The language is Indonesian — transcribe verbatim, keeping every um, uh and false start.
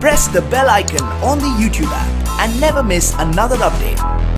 Press the bell icon on the YouTube app and never miss another update.